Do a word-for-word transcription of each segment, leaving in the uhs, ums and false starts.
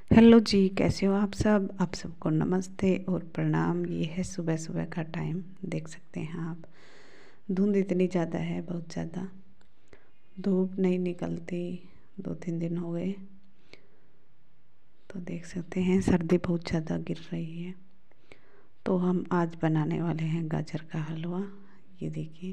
Hello जी, कैसे हो आप सब। आप सबको नमस्ते और प्रणाम। ये है सुबह सुबह का टाइम, देख सकते हैं आप। धुंध इतनी ज़्यादा है, बहुत ज़्यादा। धूप नहीं निकलती, दो तीन दिन हो गए। तो देख सकते हैं सर्दी बहुत ज़्यादा गिर रही है। तो हम आज बनाने वाले हैं गाजर का हलवा। ये देखिए,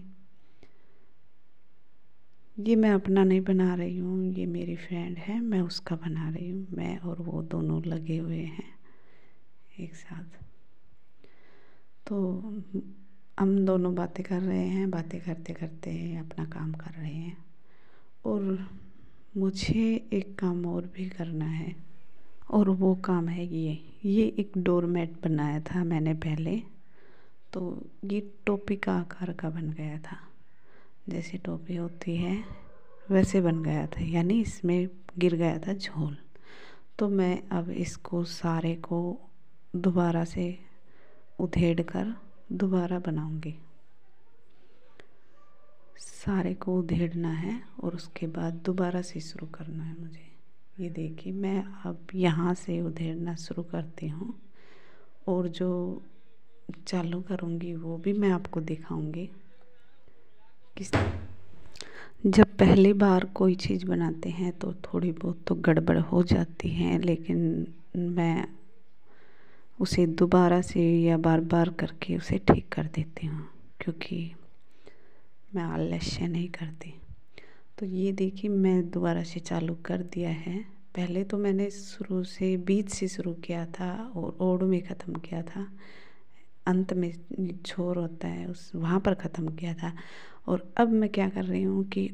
ये मैं अपना नहीं बना रही हूँ, ये मेरी फ्रेंड है, मैं उसका बना रही हूँ। मैं और वो दोनों लगे हुए हैं एक साथ। तो हम दोनों बातें कर रहे हैं, बातें करते करते अपना काम कर रहे हैं। और मुझे एक काम और भी करना है, और वो काम है ये ये एक डोरमेट बनाया था मैंने पहले। तो ये टोपी का आकार का बन गया था, जैसे टोपी होती है वैसे बन गया था, यानी इसमें गिर गया था झोल। तो मैं अब इसको सारे को दोबारा से उधेड़ कर दोबारा बनाऊंगी। सारे को उधेड़ना है और उसके बाद दोबारा से शुरू करना है मुझे। ये देखिए, मैं अब यहाँ से उधेड़ना शुरू करती हूँ, और जो चालू करूँगी वो भी मैं आपको दिखाऊंगी। किस जब पहली बार कोई चीज़ बनाते हैं तो थोड़ी बहुत तो गड़बड़ हो जाती है, लेकिन मैं उसे दोबारा से या बार बार करके उसे ठीक कर देती हूँ, क्योंकि मैं आलस्य नहीं करती। तो ये देखिए, मैं दोबारा से चालू कर दिया है। पहले तो मैंने शुरू से बीच से शुरू किया था और ओड़ में ख़त्म किया था, अंत में छोर होता है उस वहाँ पर ख़त्म किया था। और अब मैं क्या कर रही हूँ कि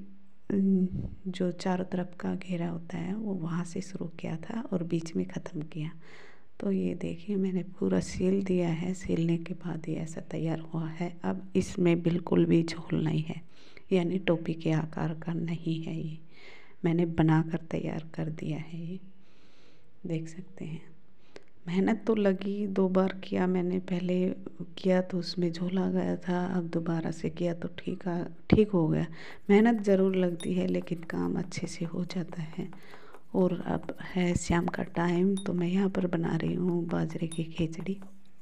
जो चारों तरफ का घेरा होता है वो वहाँ से शुरू किया था और बीच में ख़त्म किया। तो ये देखिए, मैंने पूरा सील दिया है। सीलने के बाद ये ऐसा तैयार हुआ है। अब इसमें बिल्कुल भी झोल नहीं है, यानी टोपी के आकार का नहीं है। ये मैंने बना कर तैयार कर दिया है। ये देख सकते हैं, मेहनत तो लगी। दो बार किया मैंने, पहले किया तो उसमें झोल आ गया था, अब दोबारा से किया तो ठीक आ ठीक हो गया। मेहनत ज़रूर लगती है, लेकिन काम अच्छे से हो जाता है। और अब है शाम का टाइम, तो मैं यहाँ पर बना रही हूँ बाजरे की खिचड़ी।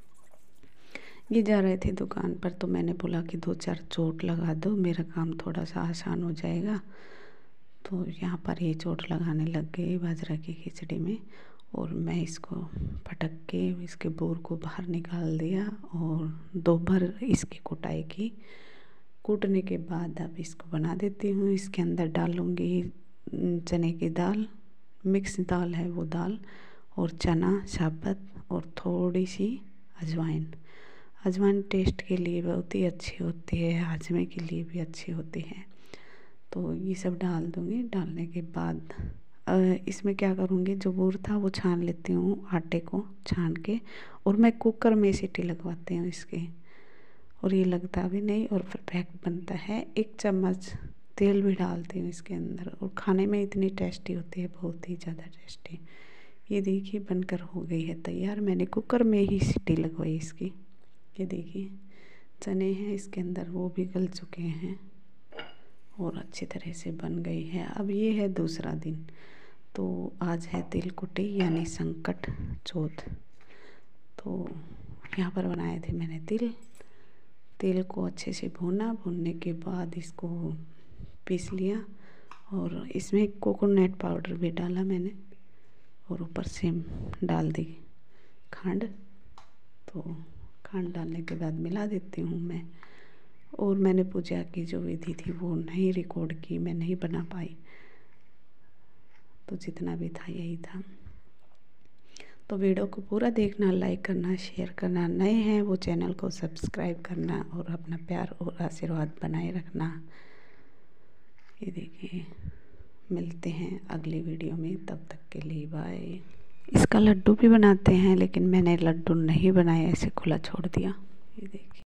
ये जा रहे थे दुकान पर, तो मैंने बोला कि दो चार चोट लगा दो, मेरा काम थोड़ा सा आसान हो जाएगा। तो यहाँ पर ये चोट लगाने लग गए बाजरा की खिचड़ी में, और मैं इसको पटक के इसके बोर को बाहर निकाल दिया और दो बार इसकी कुटाई की। कूटने के बाद अब इसको बना देती हूँ। इसके अंदर डालूँगी चने की दाल, मिक्स दाल है वो दाल, और चना साबुत, और थोड़ी सी अजवाइन। अजवाइन टेस्ट के लिए बहुत ही अच्छी होती है, हाजमे के लिए भी अच्छी होती है। तो ये सब डाल दूँगी। डालने के बाद इसमें क्या करूँगी, जो बोर था वो छान लेती हूँ, आटे को छान के, और मैं कुकर में सीटी लगवाती हूँ इसके, और ये लगता भी नहीं और परफेक्ट बनता है। एक चम्मच तेल भी डालती हूँ इसके अंदर, और खाने में इतनी टेस्टी होती है, बहुत ही ज़्यादा टेस्टी। ये देखिए, बनकर हो गई है तैयार। मैंने कुकर में ही सीटी लगवाई इसकी। ये देखिए, चने हैं इसके अंदर, वो भी गल चुके हैं और अच्छी तरह से बन गई है। अब ये है दूसरा दिन, तो आज है तिलकुटी यानी संकट चौथ। तो यहाँ पर बनाए थे मैंने तिल। तिल को अच्छे से भूना, भूनने के बाद इसको पीस लिया, और इसमें कोकोनट पाउडर भी डाला मैंने, और ऊपर से डाल दी खांड। तो खांड डालने के बाद मिला देती हूँ मैं। और मैंने पूजा की जो विधि थी वो नहीं रिकॉर्ड की, मैं नहीं बना पाई। तो जितना भी था यही था। तो वीडियो को पूरा देखना, लाइक करना, शेयर करना, नए हैं वो चैनल को सब्सक्राइब करना, और अपना प्यार और आशीर्वाद बनाए रखना। ये देखिए, मिलते हैं अगली वीडियो में, तब तक के लिए बाय। इसका लड्डू भी बनाते हैं, लेकिन मैंने लड्डू नहीं बनाया, ऐसे खुला छोड़ दिया। ये देखिए।